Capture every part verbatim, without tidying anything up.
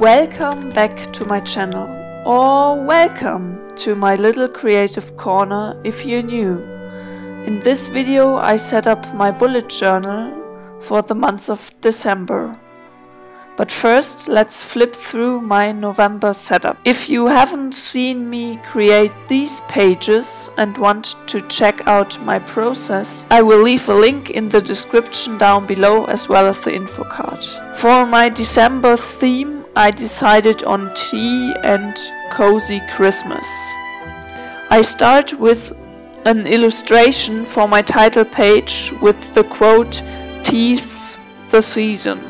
Welcome back to my channel, or welcome to my little creative corner if you're new. In this video I set up my bullet journal for the month of December. But first let's flip through my November setup. If you haven't seen me create these pages and want to check out my process, I will leave a link in the description down below as well as the info card. For my December theme I decided on tea and cozy Christmas. I start with an illustration for my title page with the quote, "Tea's the season."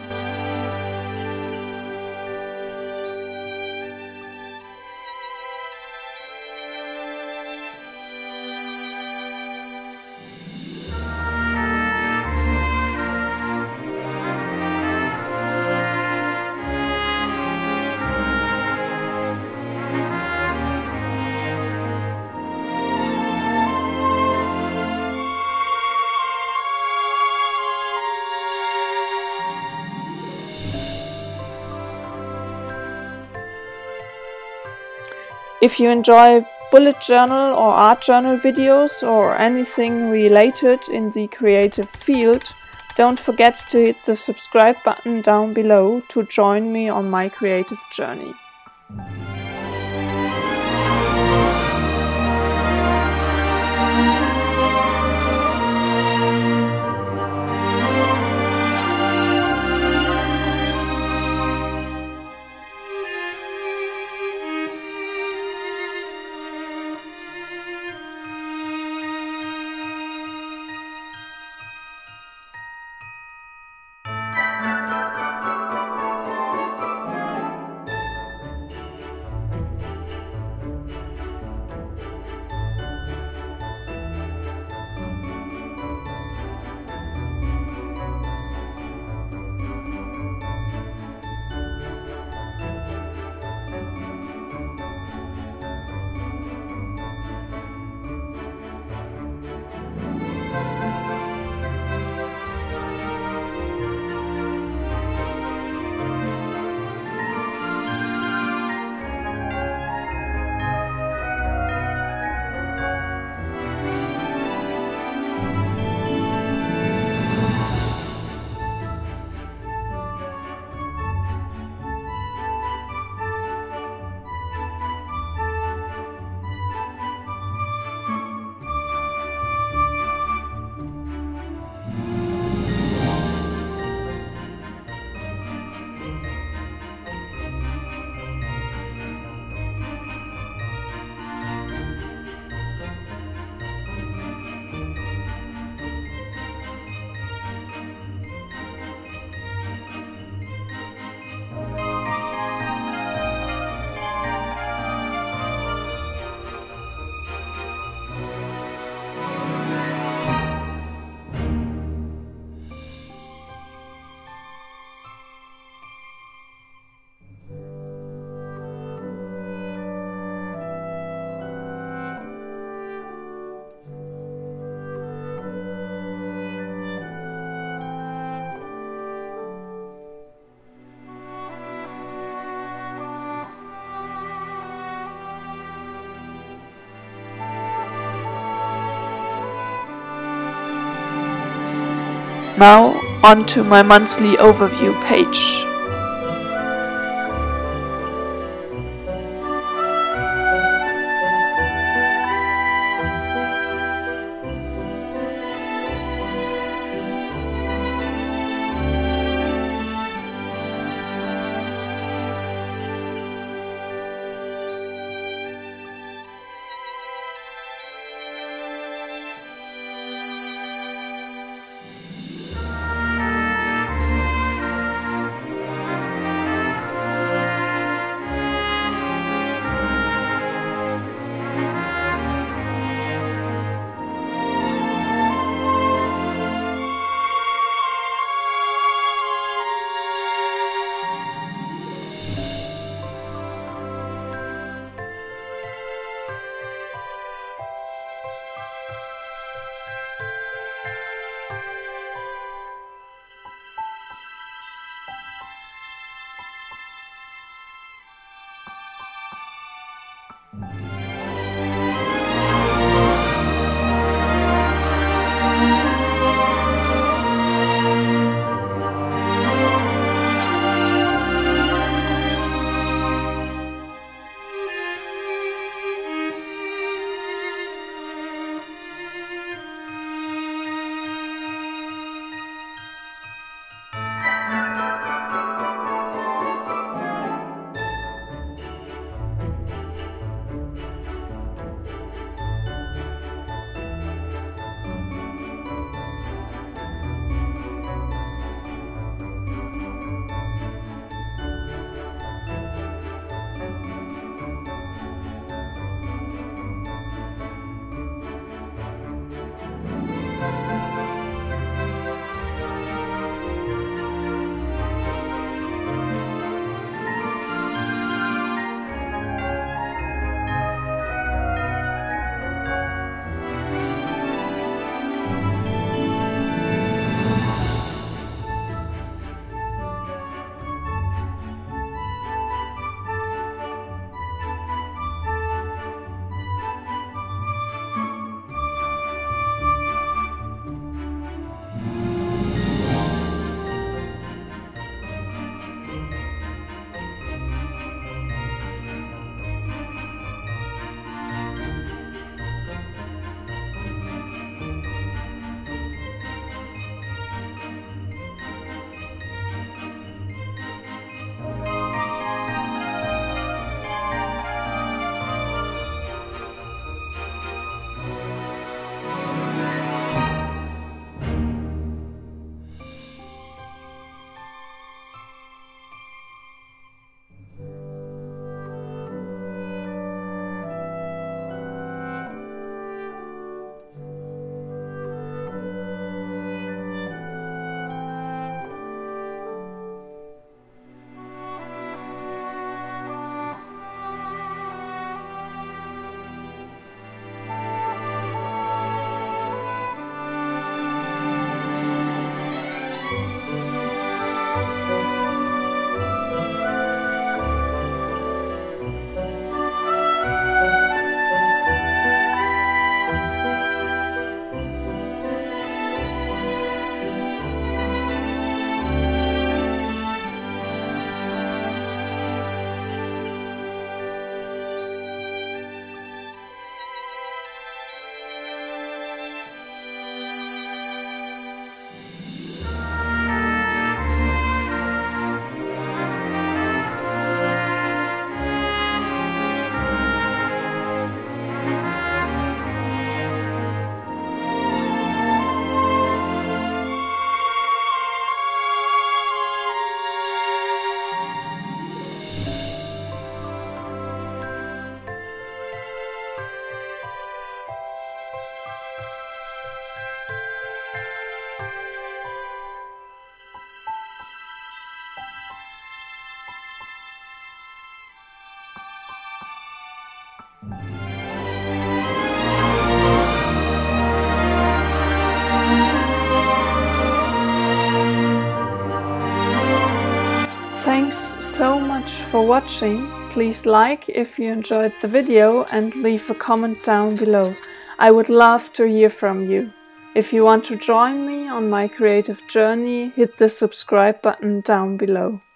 If you enjoy bullet journal or art journal videos or anything related in the creative field, don't forget to hit the subscribe button down below to join me on my creative journey. Now on to my monthly overview page. so much for watching. Please like if you enjoyed the video and leave a comment down below. I would love to hear from you. If you want to join me on my creative journey, hit the subscribe button down below.